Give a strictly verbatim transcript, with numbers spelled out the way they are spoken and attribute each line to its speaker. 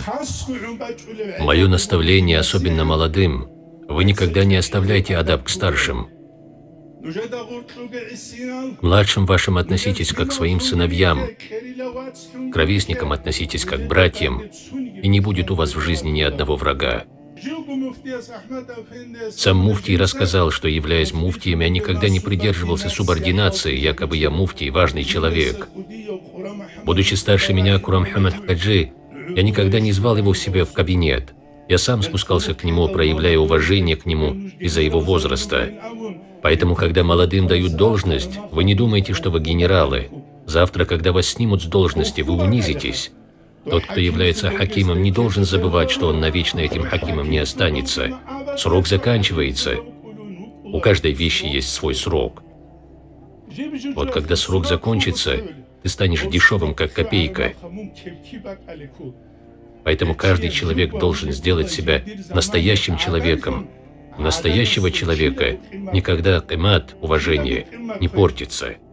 Speaker 1: Мое наставление особенно молодым: вы никогда не оставляйте адаб к старшим. К младшим вашим относитесь как к своим сыновьям, к ровесникам относитесь как к братьям, и не будет у вас в жизни ни одного врага. Сам муфтий рассказал, что, являясь муфтием, я никогда не придерживался субординации, якобы я муфтий, важный человек. Будучи старше меня, Курам Мухаммад Хаджи, я никогда не звал его к себе в кабинет. Я сам спускался к нему, проявляя уважение к нему из-за его возраста. Поэтому, когда молодым дают должность, вы не думайте, что вы генералы. Завтра, когда вас снимут с должности, вы унизитесь. Тот, кто является хакимом, не должен забывать, что он навечно этим хакимом не останется. Срок заканчивается. У каждой вещи есть свой срок. Вот когда срок закончится, ты станешь дешевым, как копейка. Поэтому каждый человек должен сделать себя настоящим человеком. У настоящего человека никогда кимат, уважение, не портится.